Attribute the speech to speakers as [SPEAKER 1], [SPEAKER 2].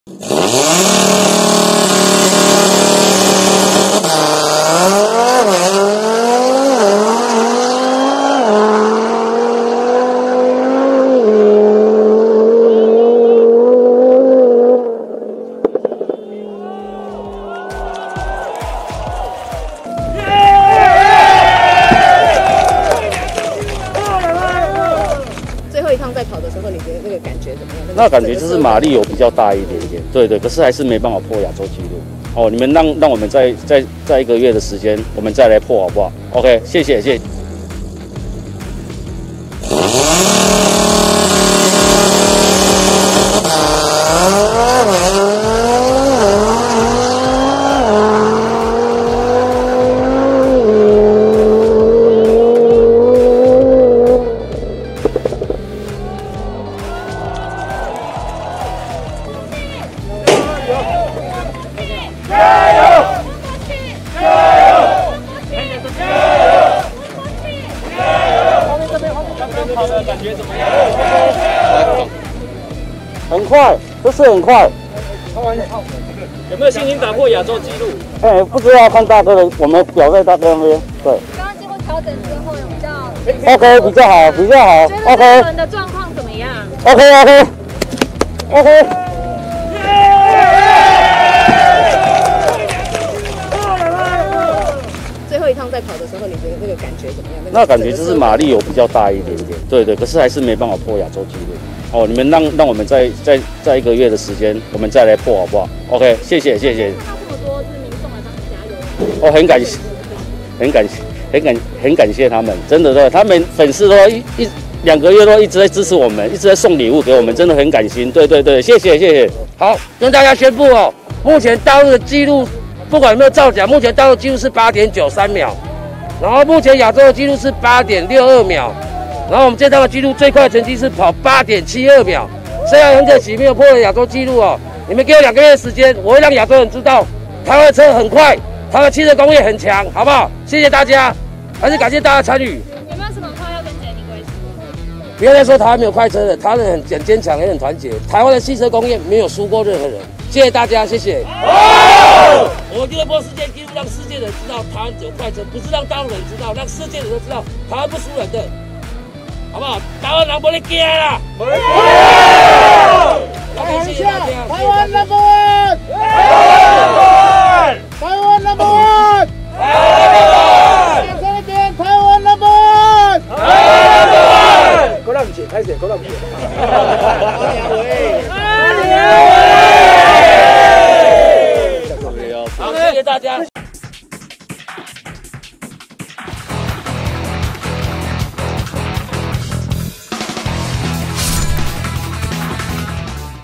[SPEAKER 1] 最后一趟在跑的时候，你觉得那个感觉怎么样？
[SPEAKER 2] 那感觉就是马力有比较大一点点，对，可是还是没办法破亚洲纪录。哦，你们让我们在1个月的时间，我们再来破好不好 ？OK， 谢谢。
[SPEAKER 3] 感觉怎么样？
[SPEAKER 2] 很快，这是很快。
[SPEAKER 3] 有没有信心打破亚洲纪录？
[SPEAKER 2] 不知道看大哥的，我们表在大哥那边。对。
[SPEAKER 1] 刚刚经过调整之后，有比较
[SPEAKER 2] OK， 比较好。OK。
[SPEAKER 1] 人的状况怎么样
[SPEAKER 2] ？OK。
[SPEAKER 1] 最后一趟在跑的时候，你觉得那个感觉怎么样？
[SPEAKER 2] 那感觉就是马力有比较大一点点，对，可是还是没办法破亚洲纪录。哦，你们让我们在1个月的时间，我们再来破好不好 ？OK， 谢谢。
[SPEAKER 1] 看到这么多是民众来帮你加油。
[SPEAKER 2] 哦，很感谢他们，真的，他们粉丝都2个月都一直在支持我们，一直在送礼物给我们，真的很感心。对，谢谢。好，跟大家宣布哦，目前大陆的纪录不管有没有造假，目前大陆纪录是8.93秒，然后目前亚洲的纪录是8.62秒。然后我们这趟的纪录最快成绩是跑8.72秒，虽然很可惜没有破了亚洲纪录哦。你们给我2个月的时间，我会让亚洲人知道台湾的车很快，台湾汽车工业很强，好不好？谢谢大家，还是感谢大家参与。
[SPEAKER 1] 有没有什么话要跟杰尼说？
[SPEAKER 2] 不要再说台湾没有快车了，台湾人很坚强，也很团结。台湾的汽车工业没有输过任何人。谢谢大家，谢谢。我一定会破世界纪录，让世界人知道台湾有快车，不是让大陆人知道，让世界人都知道台湾不输人的。好不好？台湾人不能惊啦！不能惊！谢谢大家。台湾 number one！ 台湾 number one！ 台湾 number one！ 这边台湾 number one！ 台湾 number one！ 够浪姐，开始够浪姐。好，谢谢大家。